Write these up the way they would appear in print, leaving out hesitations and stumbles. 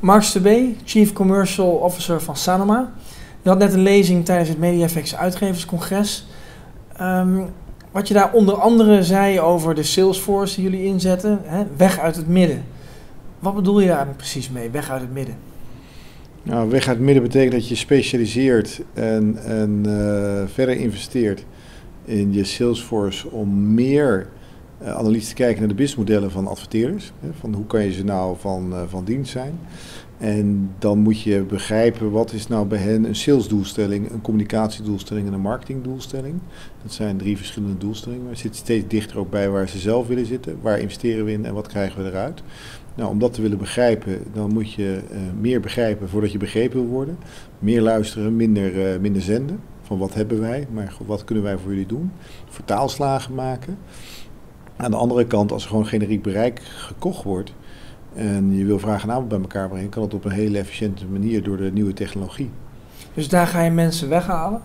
Mark Stubbe, Chief Commercial Officer van Sanoma. Je had net een lezing tijdens het MediaFX Uitgeverscongres. Wat je daar onder andere zei over de Salesforce die jullie inzetten, hè? Weg uit het midden. Wat bedoel je daar precies mee, weg uit het midden? Nou, weg uit het midden betekent dat je specialiseert en verder investeert in je Salesforce om meer analytisch te kijken naar de businessmodellen van adverteerders. Hè, van hoe kan je ze nou van dienst zijn. En dan moet je begrijpen wat is nou bij hen een salesdoelstelling, een communicatiedoelstelling en een marketingdoelstelling. Dat zijn 3 verschillende doelstellingen. We zitten steeds dichter ook bij waar ze zelf willen zitten. Waar investeren we in en wat krijgen we eruit? Nou, om dat te willen begrijpen, dan moet je meer begrijpen voordat je begrepen wil worden. Meer luisteren, minder zenden. Van wat hebben wij, maar wat kunnen wij voor jullie doen? Vertaalslagen maken. Aan de andere kant, als er gewoon generiek bereik gekocht wordt en je wil vraag en aanbod bij elkaar brengen, kan het op een hele efficiënte manier door de nieuwe technologie. Dus daar ga je mensen weghalen?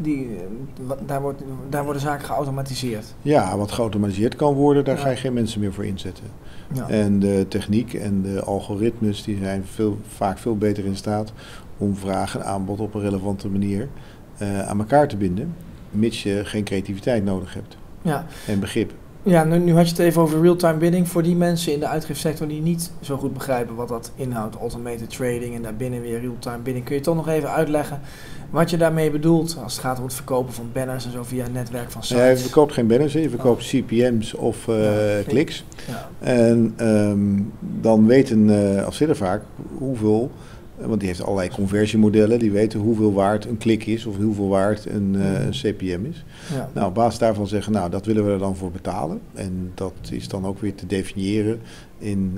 Daar worden zaken geautomatiseerd? Ja, wat geautomatiseerd kan worden, daar ga je geen mensen meer voor inzetten. Ja. En de techniek en de algoritmes die zijn vaak veel beter in staat om vraag en aanbod op een relevante manier aan elkaar te binden, mits je geen creativiteit nodig hebt en begrip. Ja, nu had je het even over real-time bidding. Voor die mensen in de uitgifsector die niet zo goed begrijpen wat dat inhoudt, automated trading en daarbinnen weer real-time bidding. Kun je toch nog even uitleggen wat je daarmee bedoelt als het gaat om het verkopen van banners en zo via een netwerk van sites? Ja, je verkoopt geen banners, je verkoopt CPM's of kliks. Ja. En dan weet een adverteerder vaak hoeveel, want die heeft allerlei conversiemodellen, die weten hoeveel waard een klik is of hoeveel waard een CPM is. Ja. Nou, op basis daarvan zeggen, nou, dat willen we er dan voor betalen. En dat is dan ook weer te definiëren in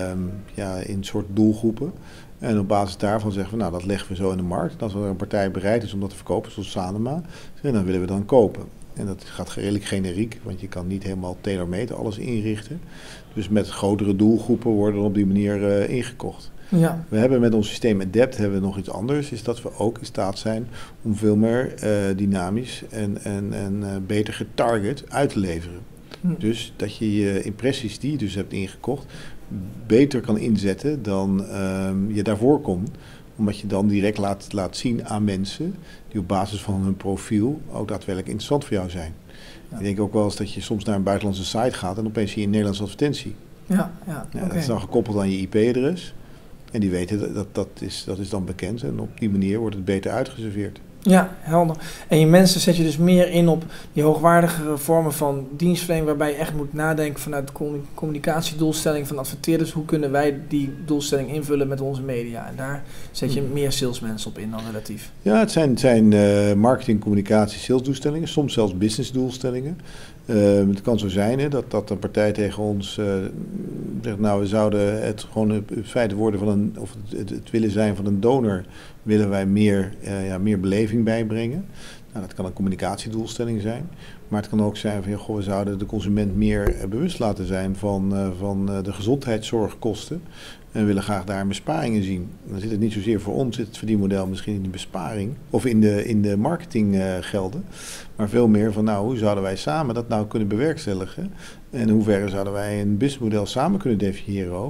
soort doelgroepen. En op basis daarvan zeggen we, nou, dat leggen we zo in de markt. En als er een partij bereid is om dat te verkopen, zoals Sanoma, dan willen we dan kopen. En dat gaat redelijk generiek, want je kan niet helemaal tailor-made alles inrichten. Dus met grotere doelgroepen worden op die manier ingekocht. Ja. We hebben met ons systeem Adapt nog iets anders, is dat we ook in staat zijn om veel meer dynamisch en beter getarget uit te leveren. Dus dat je je impressies die je dus hebt ingekocht beter kan inzetten dan je daarvoor kon. Omdat je dan direct laat zien aan mensen die op basis van hun profiel ook daadwerkelijk interessant voor jou zijn. Ja. Ik denk ook wel eens dat je soms naar een buitenlandse site gaat en opeens zie je een Nederlandse advertentie. Okay. Dat is dan gekoppeld aan je IP-adres. En die weten dat is dan bekend en op die manier wordt het beter uitgeserveerd. Ja, helder. En je mensen zet je dus meer in op die hoogwaardigere vormen van dienstverlening, waarbij je echt moet nadenken vanuit de communicatiedoelstelling van adverteerders. Hoe kunnen wij die doelstelling invullen met onze media? En daar zet je meer salesmensen op in dan relatief. Ja, het zijn marketing, communicatie, salesdoelstellingen, soms zelfs businessdoelstellingen. Het kan zo zijn dat een partij tegen ons zegt, nou, we zouden het gewoon het feit worden van het willen zijn van een donor, willen wij meer beleving bijbrengen. Nou, dat kan een communicatiedoelstelling zijn, maar het kan ook zijn van, we zouden de consument meer bewust laten zijn van de gezondheidszorgkosten en willen graag daar besparingen zien. Dan zit het niet zozeer voor ons, zit het verdienmodel misschien in de besparing of in de marketinggelden, maar veel meer van, nou, hoe zouden wij samen dat nou kunnen bewerkstelligen en in hoeverre zouden wij een businessmodel samen kunnen definiëren ook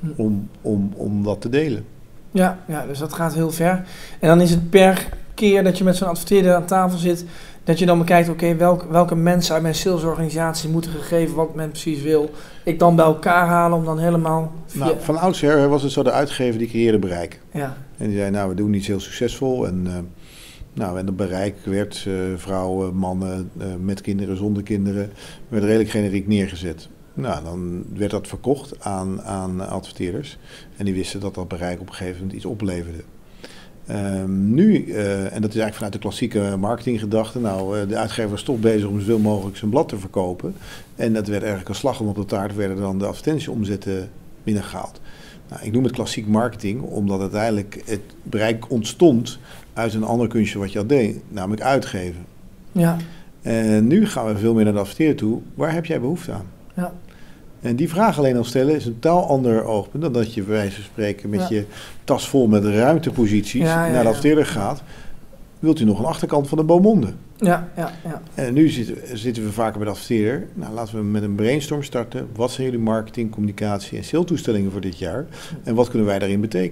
om dat te delen. Ja, dus dat gaat heel ver. En dan is het per keer dat je met zo'n adverteerder aan tafel zit, dat je dan bekijkt, oké, welke mensen uit mijn salesorganisatie moeten gegeven wat men precies wil, ik dan bij elkaar halen om dan helemaal... Nou, van oudsher was het zo, de uitgever die creëerde bereik. Ja. En die zei, nou, we doen iets heel succesvol en dat bereik werd vrouwen, mannen, met kinderen, zonder kinderen, werd redelijk generiek neergezet. Nou, dan werd dat verkocht aan adverteerders en die wisten dat bereik op een gegeven moment iets opleverde. En dat is eigenlijk vanuit de klassieke marketinggedachte, de uitgever was toch bezig om zoveel mogelijk zijn blad te verkopen en dat werd eigenlijk een slag om op de taart, werden dan de advertentieomzetten binnengehaald. Nou, ik noem het klassiek marketing omdat uiteindelijk het bereik ontstond uit een ander kunstje wat je al deed, namelijk uitgeven. Ja. En nu gaan we veel meer naar de adverteerder toe, waar heb jij behoefte aan? Ja. En die vraag alleen al stellen is een totaal ander oogpunt dan dat je bij wijze van spreken met je tas vol met ruimteposities naar de adverteerder gaat. Wilt u nog een achterkant van de Beaumonde? Ja. En nu zitten we vaker bij de adverteerder. Nou, laten we met een brainstorm starten. Wat zijn jullie marketing, communicatie en salesdoelstellingen voor dit jaar? En wat kunnen wij daarin betekenen?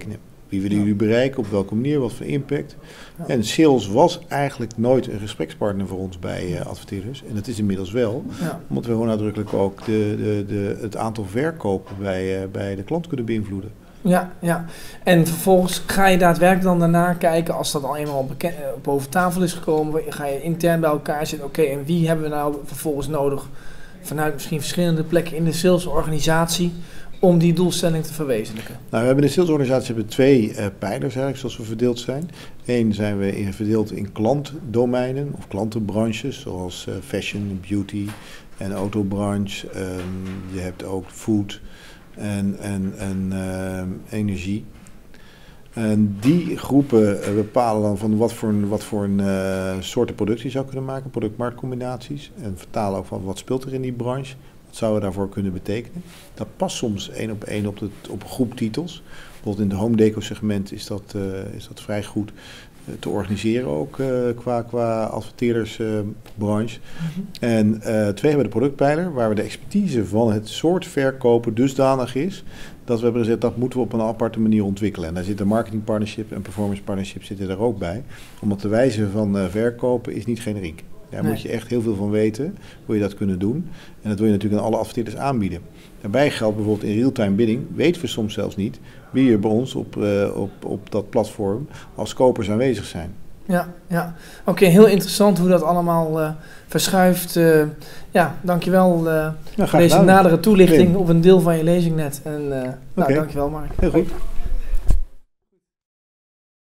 Wie willen jullie bereiken, op welke manier, wat voor impact. Ja. En sales was eigenlijk nooit een gesprekspartner voor ons bij adverteerders. En dat is inmiddels wel, omdat we gewoon nadrukkelijk ook het aantal verkopen bij de klant kunnen beïnvloeden. Ja, ja. En vervolgens ga je daadwerkelijk dan daarna kijken, als dat al eenmaal boven tafel is gekomen, ga je intern bij elkaar zitten, oké, en wie hebben we nou vervolgens nodig vanuit misschien verschillende plekken in de salesorganisatie om die doelstelling te verwezenlijken? Nou, we hebben in de salesorganisatie 2 pijlers eigenlijk, zoals we verdeeld zijn. Eén zijn we verdeeld in klantdomeinen of klantenbranches, zoals fashion, beauty en autobranche. Je hebt ook food en energie. En die groepen bepalen dan van wat voor een soorten producten je zou kunnen maken, product-marktcombinaties. En vertalen ook van wat speelt er in die branche, wat zouden we daarvoor kunnen betekenen. Dat past soms één op één op een groep titels. Bijvoorbeeld in het home deco segment is dat vrij goed te organiseren ook qua adverteerdersbranche. En 2 hebben we de productpijler, waar we de expertise van het soort verkopen dusdanig is dat we hebben gezegd dat moeten we op een aparte manier ontwikkelen. En daar zit een marketingpartnership en performance partnership zitten er ook bij. Omdat de wijze van verkopen is niet generiek. Daar moet je echt heel veel van weten, wil je dat kunnen doen. En dat wil je natuurlijk aan alle adverteerders aanbieden. Daarbij geldt bijvoorbeeld in real-time bidding, weten we soms zelfs niet wie er bij ons op dat platform als kopers aanwezig zijn. Ja. Oké, heel interessant hoe dat allemaal verschuift. Dankjewel voor deze nadere toelichting op een deel van je lezing net. En dankjewel Mark. Heel goed.